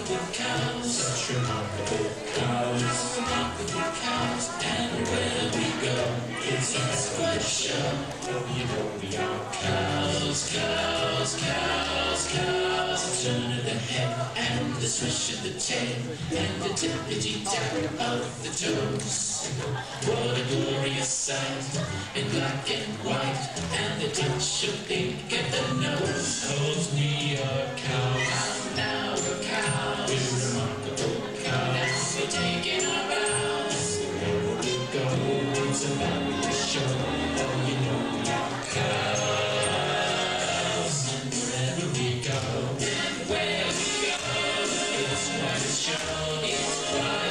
Such remarkable cows, and where we go, it's quite a show. Oh, you know we are cows. Turn of the head, and the swish of the tail, and the tippity-tap of the toes. What a glorious sight, in black and white, and the touch of pink at the nose. 'Cause we are cows, now we're cows, we're remarkable cows. Now we're taking our bows. Wherever we go, it's a fabulous show. Oh, you know we are cows. And wherever we go, it's quite a show. It's quite